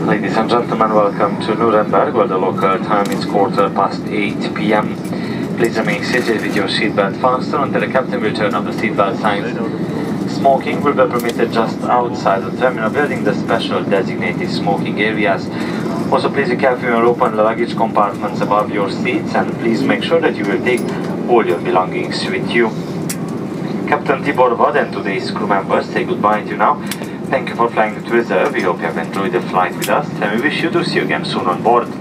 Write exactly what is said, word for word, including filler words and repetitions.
Ladies and gentlemen, welcome to Nuremberg, where the local time is quarter past eight p m Please remain seated with your seatbelt fastened until the captain will turn on the seatbelt signs. Smoking will be permitted just outside the terminal building, the special designated smoking areas. Also, please be careful when you open the luggage compartments above your seats, and please make sure that you will take all your belongings with you. Captain Tibor Vad and today's crew members say goodbye to you now. Thank you for flying to Reserve. We hope you have enjoyed the flight with us, and we wish you to see you again soon on board.